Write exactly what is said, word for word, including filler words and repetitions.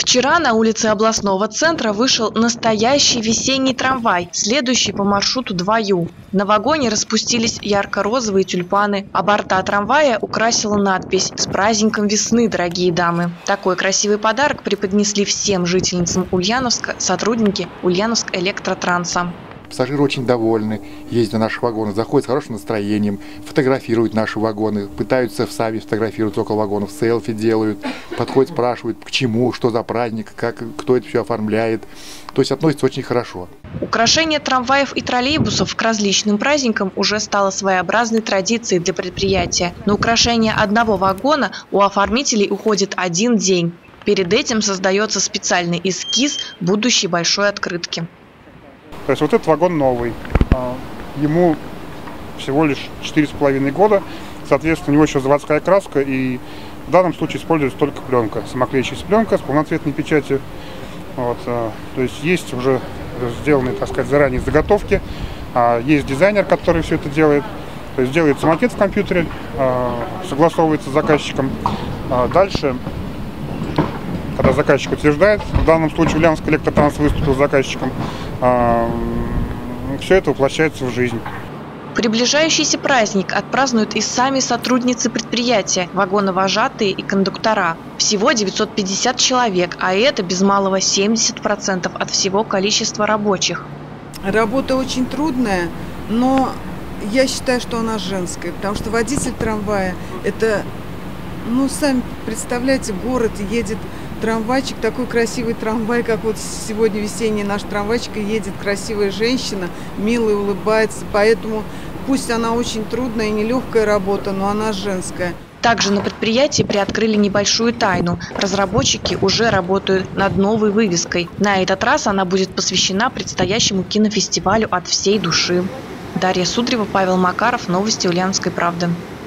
Вчера на улице областного центра вышел настоящий весенний трамвай, следующий по маршруту два Ю. На вагоне распустились ярко-розовые тюльпаны, а борта трамвая украсила надпись «С праздником весны, дорогие дамы». Такой красивый подарок преподнесли всем жительницам Ульяновска сотрудники Ульяновск-Электротранса. Пассажиры очень довольны, ездят на наших вагонах, заходят с хорошим настроением, фотографируют наши вагоны, пытаются сами фотографировать около вагонов, селфи делают, подходят, спрашивают, к чему, что за праздник, как, кто это все оформляет. То есть относятся очень хорошо. Украшение трамваев и троллейбусов к различным праздникам уже стало своеобразной традицией для предприятия. На украшение одного вагона у оформителей уходит один день. Перед этим создается специальный эскиз будущей большой открытки. То есть вот этот вагон новый, ему всего лишь четыре с половиной года, соответственно, у него еще заводская краска, и в данном случае используется только пленка, самоклеящаяся пленка с полноцветной печатью. Вот, то есть есть уже сделанные, так сказать, заранее заготовки, есть дизайнер, который все это делает, то есть делается макет в компьютере, согласовывается с заказчиком. Дальше, когда заказчик утверждает, в данном случае Ульяновск-Электротранс выступил заказчиком, все это воплощается в жизнь. Приближающийся праздник отпразднуют и сами сотрудницы предприятия, вагоновожатые и кондуктора. Всего девятьсот пятьдесят человек, а это без малого семьдесят процентов от всего количества рабочих. Работа очень трудная, но я считаю, что она женская, потому что водитель трамвая – это, ну, сами представляете, город, едет трамвайчик, такой красивый трамвай, как вот сегодня весенний наш трамвайчик, и едет красивая женщина, милая, улыбается, поэтому пусть она очень трудная и нелегкая работа, но она женская. Также на предприятии приоткрыли небольшую тайну. Разработчики уже работают над новой вывеской. На этот раз она будет посвящена предстоящему кинофестивалю «От всей души». Дарья Судрева, Павел Макаров. Новости Ульяновской правды.